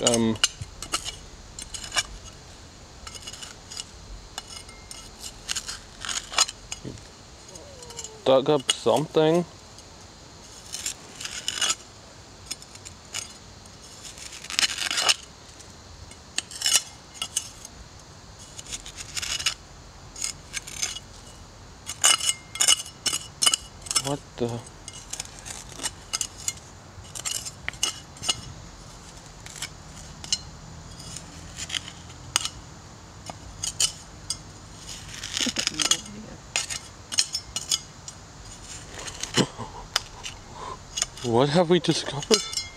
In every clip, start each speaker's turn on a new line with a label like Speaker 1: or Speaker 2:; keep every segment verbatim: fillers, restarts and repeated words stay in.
Speaker 1: um dug up something. What the? What have we discovered?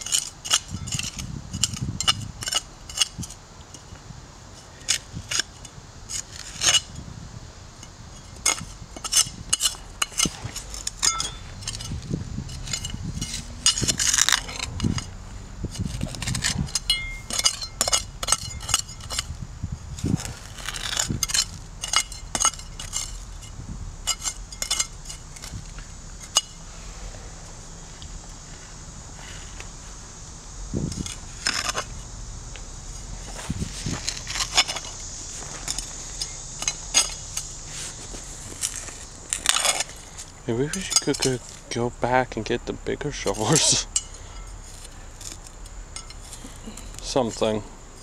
Speaker 1: Maybe we should go, go back and get the bigger shovels. Something.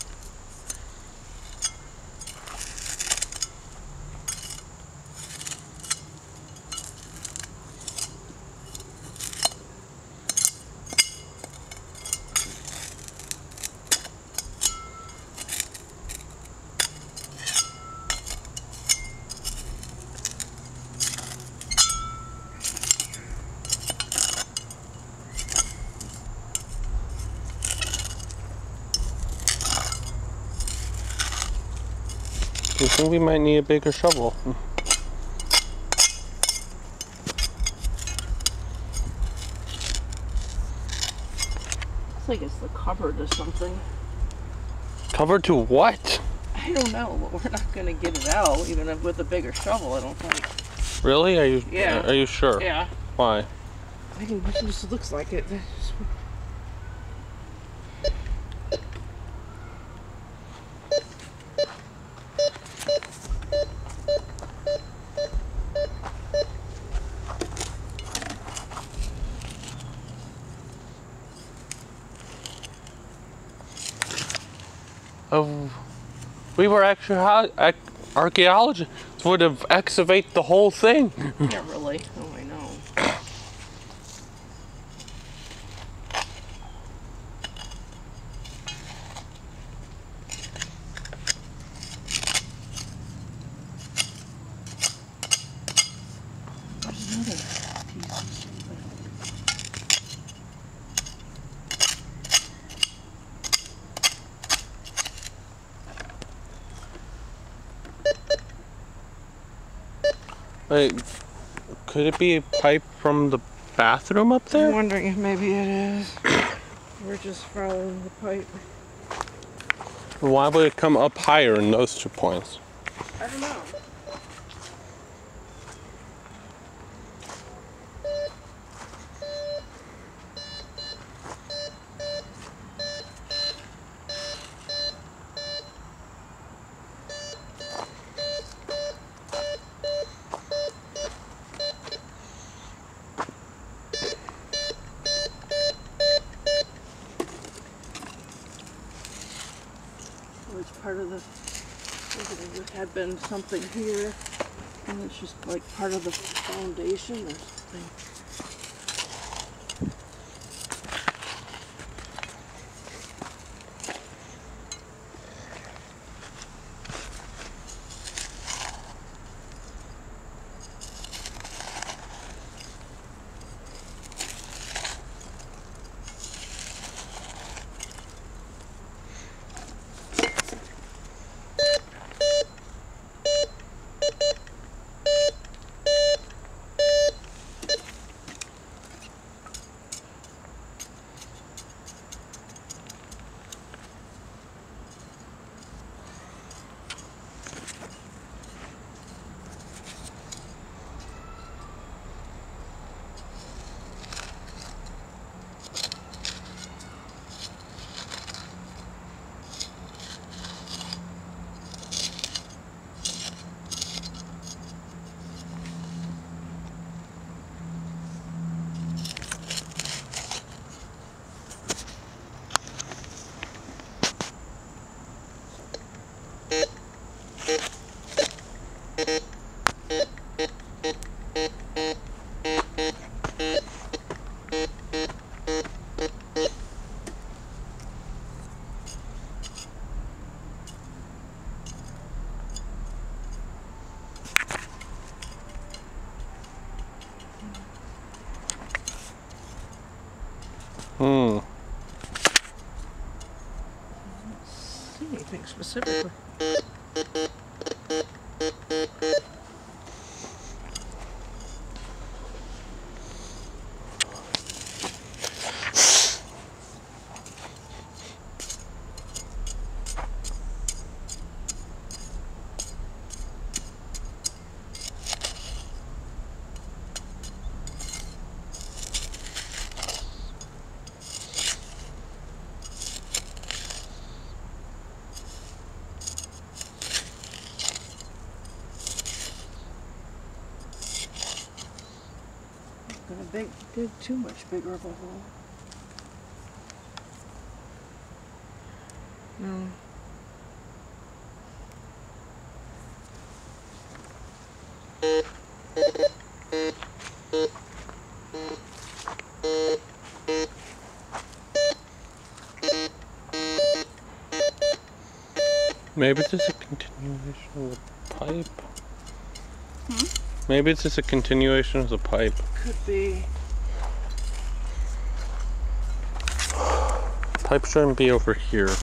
Speaker 1: I think we might need a bigger shovel.
Speaker 2: Looks like it's the cover to something.
Speaker 1: Cover to what?
Speaker 2: I don't know, but we're not gonna get it out, even if with a bigger shovel, I don't think.
Speaker 1: Really? Are you?
Speaker 2: Yeah.
Speaker 1: Are you sure?
Speaker 2: Yeah.
Speaker 1: Why?
Speaker 2: I think it just looks like it.
Speaker 1: Oh, we were actually archaeologists would have excavated the whole thing.
Speaker 2: Yeah, really. Oh, I know. There's another piece of something.
Speaker 1: Wait, could it be a pipe from the bathroom up there?
Speaker 2: I'm wondering if maybe it is. We're just following the pipe.
Speaker 1: Why would it come up higher in those two points?
Speaker 2: I don't know. It's part of the, there had been something here, and it's just like part of the foundation or something. see anything specifically. Gonna big, dig too much bigger of a hole. No.
Speaker 1: Maybe it's just a continuation of the pipe.
Speaker 2: Hmm?
Speaker 1: Maybe it's just a continuation of the pipe.
Speaker 2: Could be.
Speaker 1: Pipe shouldn't be over here.